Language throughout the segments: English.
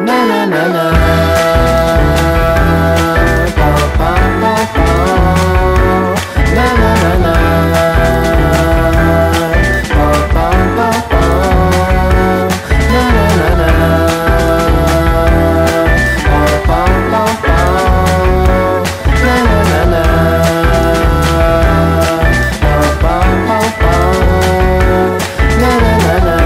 na na na na. Pa pa pa pa. Na na na na. Pa pa pa pa. Na na na na. Pa pa pa pa. Na na na na. Pa pa pa pa. Na na na na.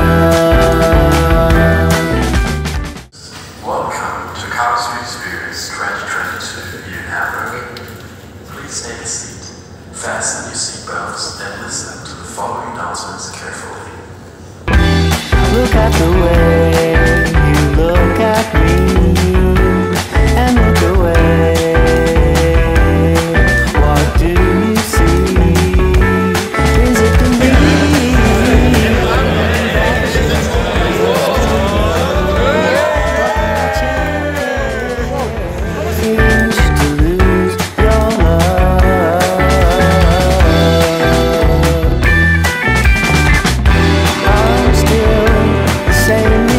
Welcome to Cardistry Experience 2022 here in Hamburg. Please take a seat, fasten your seatbelts, and listen to the following announcements carefully. Look at the way you look at me and look away. What do you see? Is it the me? Change to lose your love. I'm still the same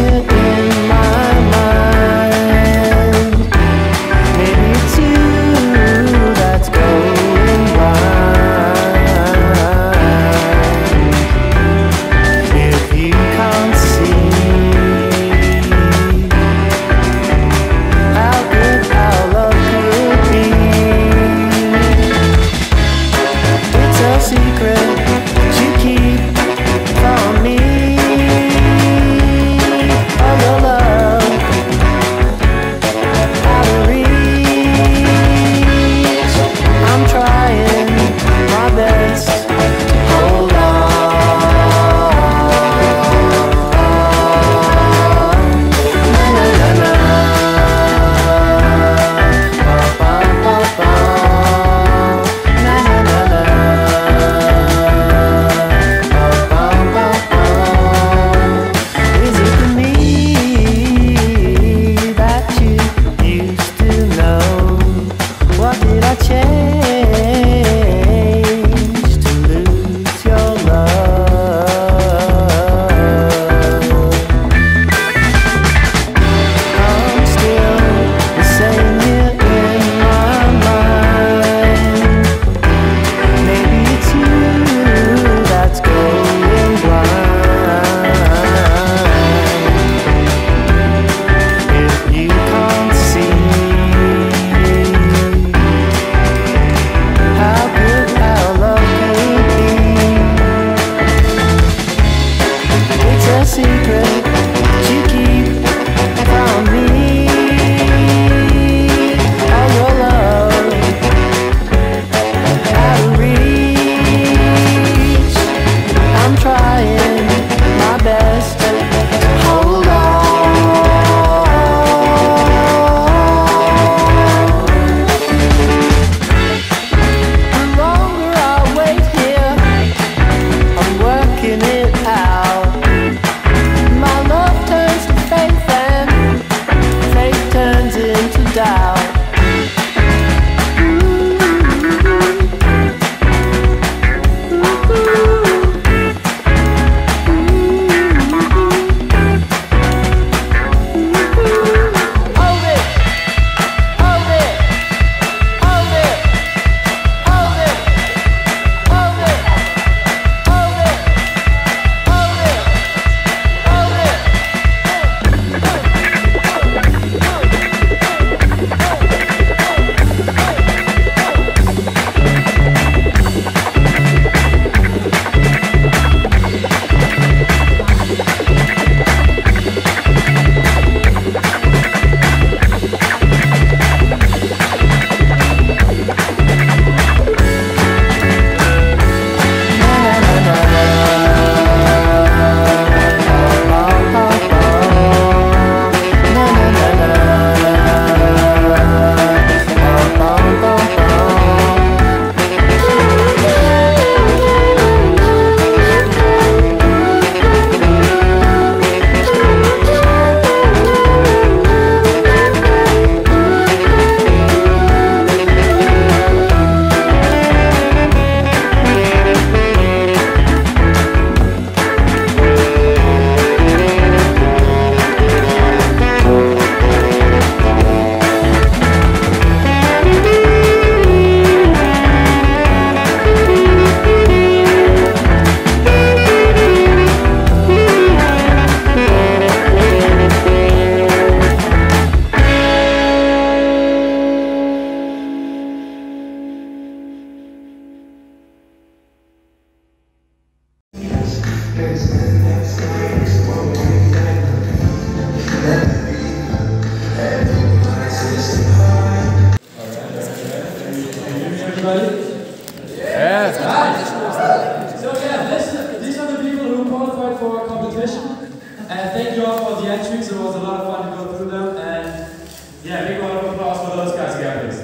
These are the people who qualified for our competition. And thank you all for the entries. It was a lot of fun to go through them. And yeah, big round of applause for those guys again, please.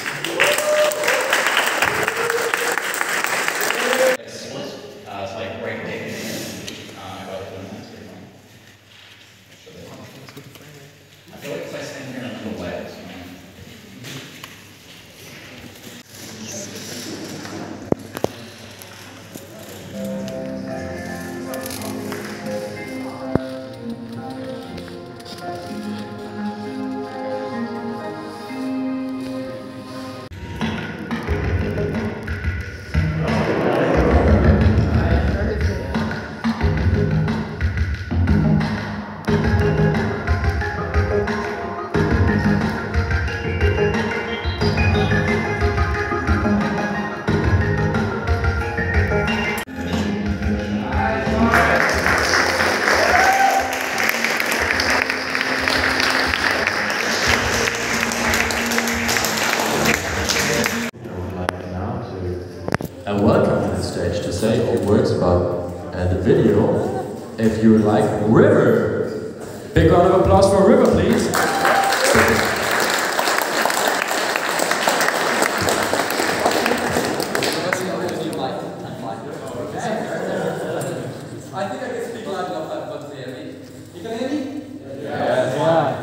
It's like breakdancing. I feel like if I stand here and I'm in the way, And welcome to the stage to say a few words about the video, if you like River. Big round of applause for River, please. I think I can speak loud enough that everyone can hear me. You can hear me? Yeah.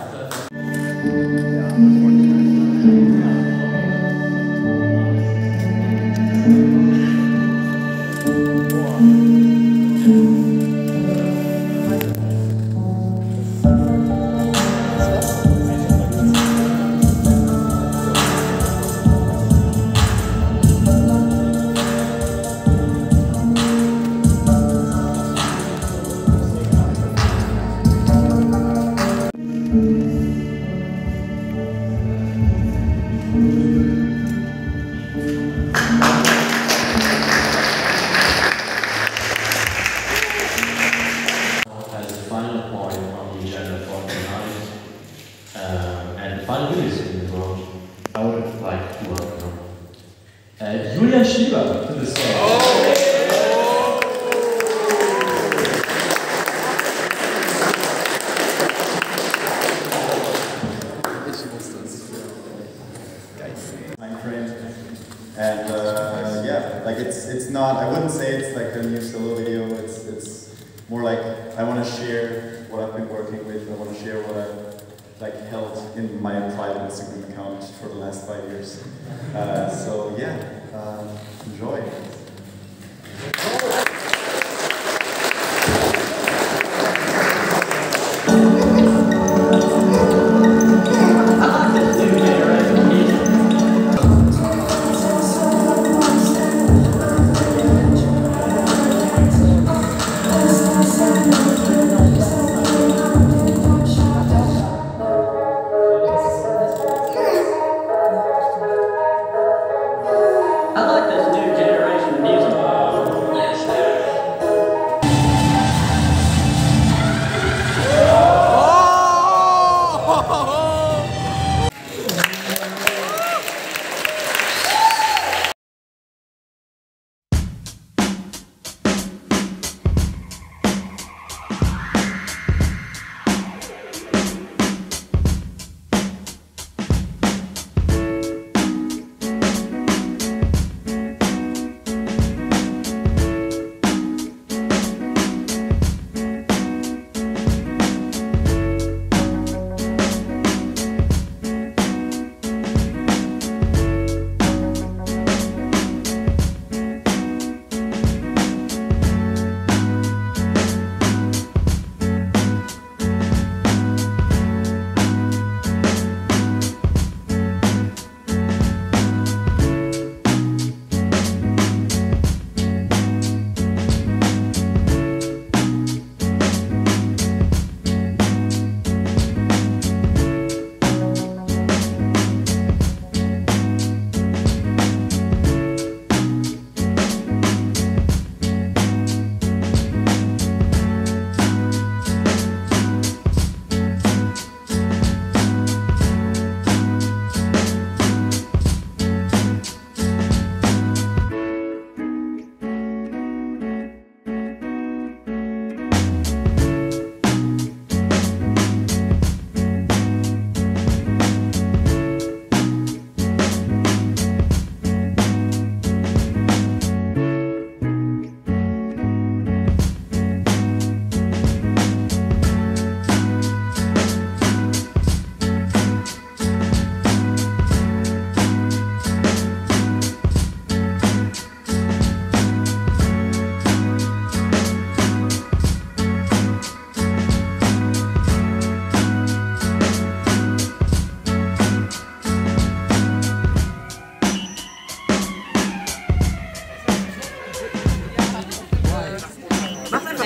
As the final point on the agenda for tonight, and the final video scene as well, I would like to welcome Julian Schieber to the stage. My friend, and yeah, like it's not. I wouldn't say it's like a new solo video. It's more like I want to share what I've been working with. I want to share what I've like held in my private Instagram account for the last 5 years. So yeah, enjoy.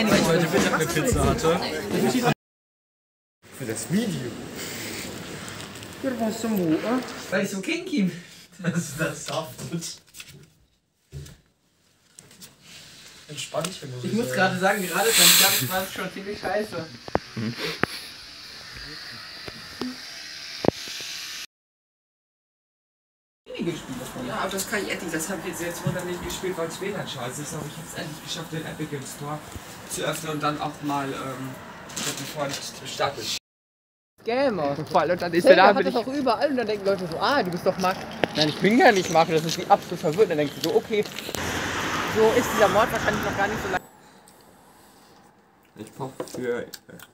weil ich heute Mittag eine Pizza hatte. Für das Video. Was zum Mut, weil ich so kinky. Das saftet. Entspannt, ich muss gerade sagen, gerade beim Jump war es schon ziemlich scheiße. Ja, aber das kann ich endlich. Das habe ich jetzt wundert nicht gespielt, weil es WLAN scheiße ist. Aber ich habe es endlich geschafft, den Epic Games Store zu öffnen und dann auch mal bevor ich starte. Gamer. Voll, und dann ist Der der da hat das auch überall und dann denken Leute so, ah, du bist doch Mark. Nein, ich bin gar nicht Mark, das ist wie absolut verwirrt. Dann denkst du so, okay, so ist dieser Mord wahrscheinlich noch gar nicht so lange. Ich poch für...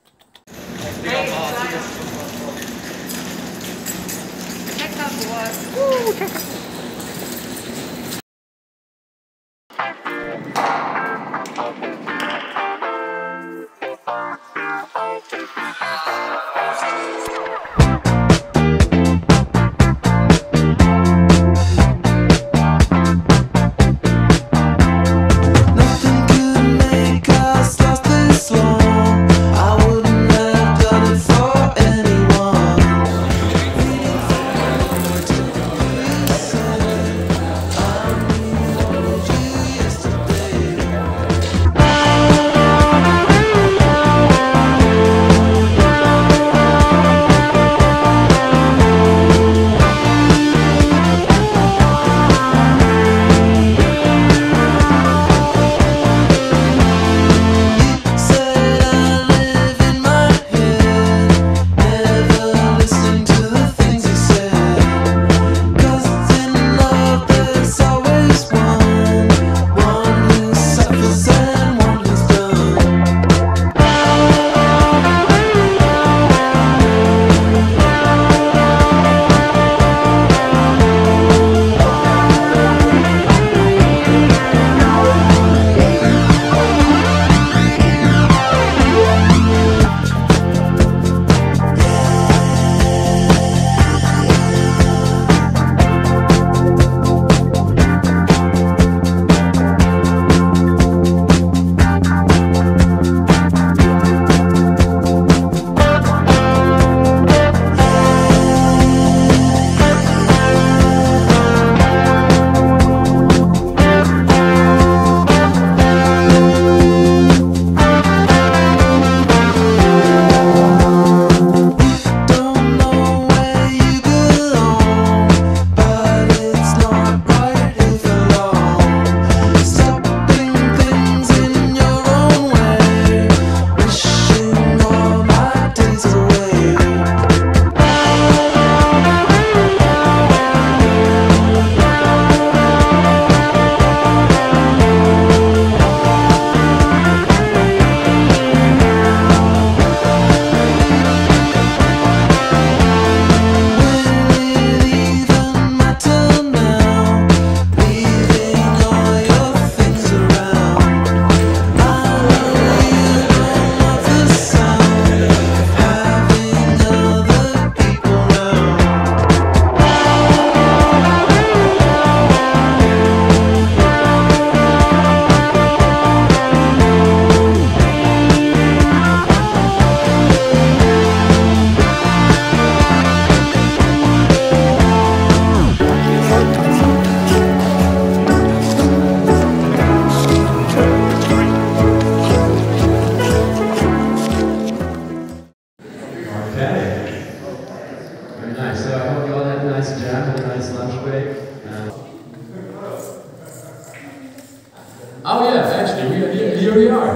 Oh yeah, actually, here we are.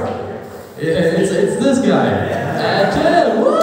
It's this guy. Jim, woo!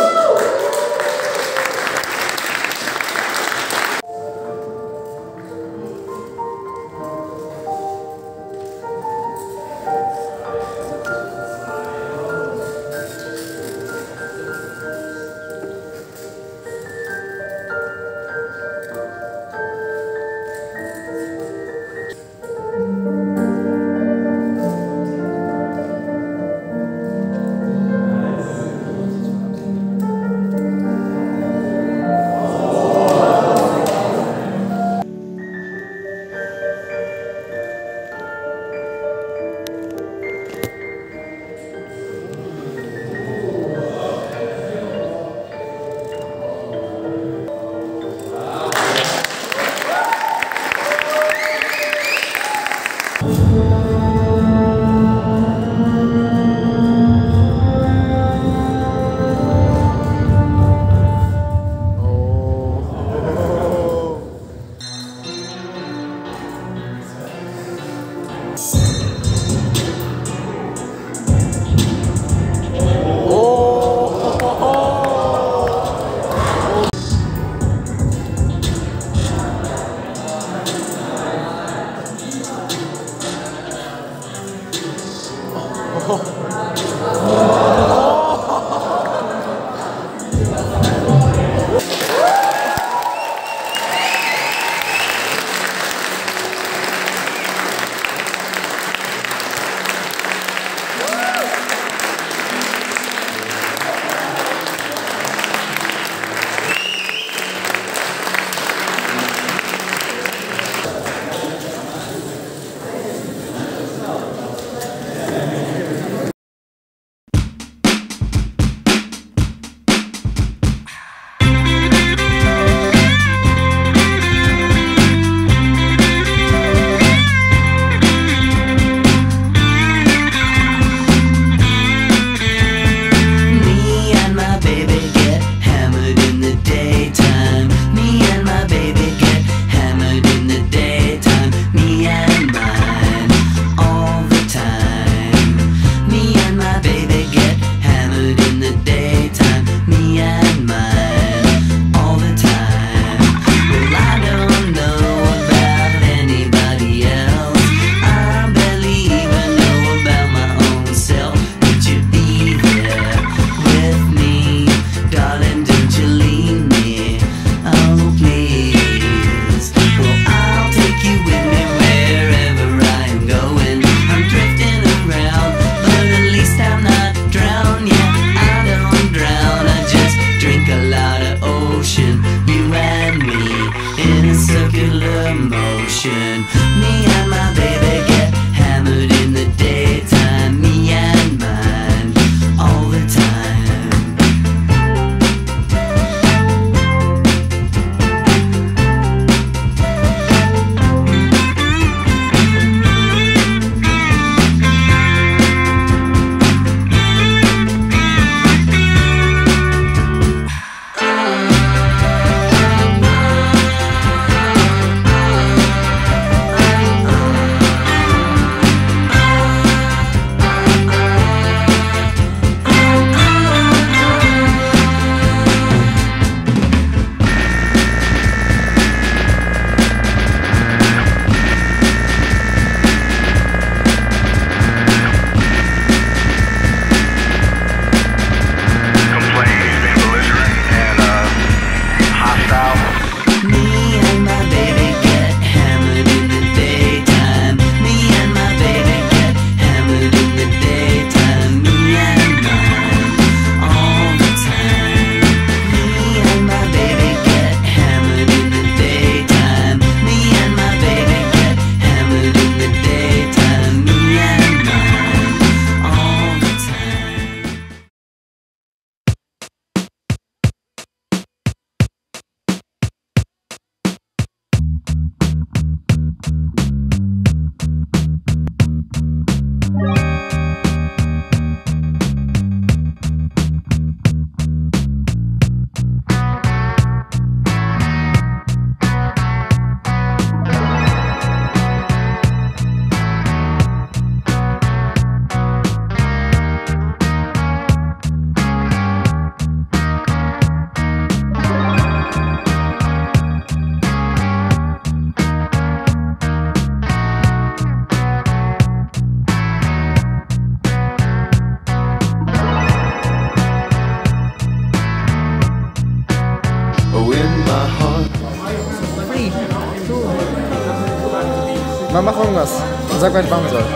Mach irgendwas. Sag, was ich machen soll.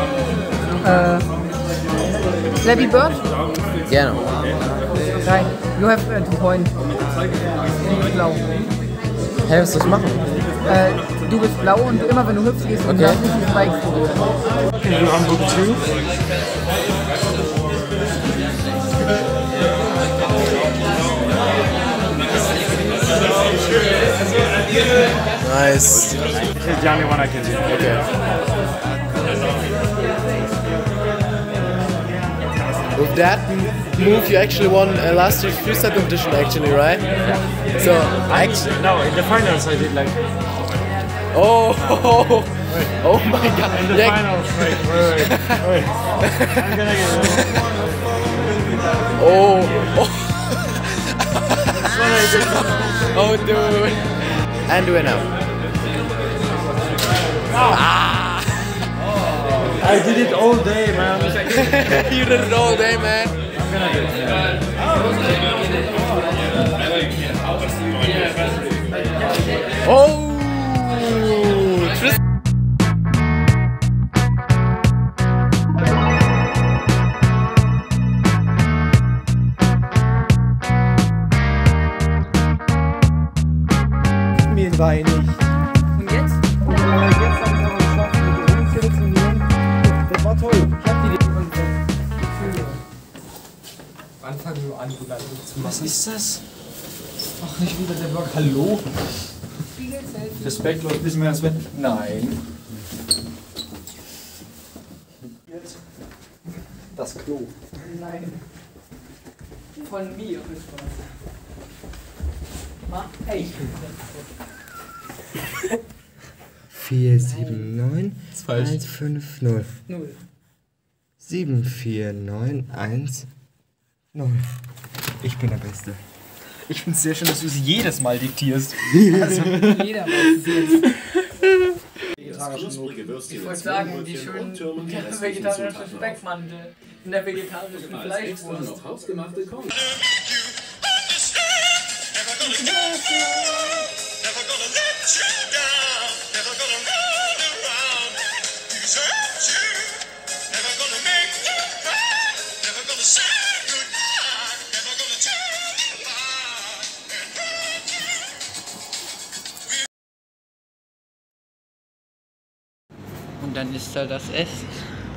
Flappy Bird? Gerne. Nein, you have to point. Blau. Hey, was soll ich machen? Du bist blau und immer wenn du hüpfst, gehst du Okay. nach hinten Spikes. Can you Hamburg too? Nice. It's the only one I can do. Okay. With that move, you actually won last year's freestyle competition, actually, right? Yeah. So, actually, No, in the finals I did like. oh my God! In the finals, wait. I'm gonna get it. Oh, dude! And winner. I did it all day, man. You did it all day, man. I'm gonna do it. Oh! Tris- Mir war nicht. Und jetzt? Jetzt habe ich aber geschafft, mit dir zu telefonieren. Das war toll. Ich hab die Wann fangen wir an, Bruder, zu machen? Was ist das? Ach, nicht wieder der Vlog. Hallo? Respektlos, wissen wir das mit? Nein. das Klo. Nein. Von mir ist was. Mach echt. 479 falsch. 150 0. 7491 0. Ich bin der Beste. Ich finde es sehr schön, dass du es jedes Mal diktierst. Also, jeder weiß es jetzt. Ich wollte sagen, die schönen vegetarischen Speckmantel in der vegetarischen Fleischwurst. Und dann ist da das Essen.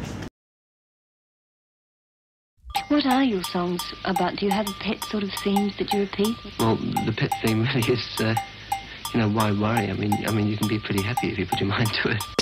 What are your songs about? Do you have pet sort of themes that you repeat? Well, the pet theme really is, why worry? I mean, you can be pretty happy if you put your mind to it.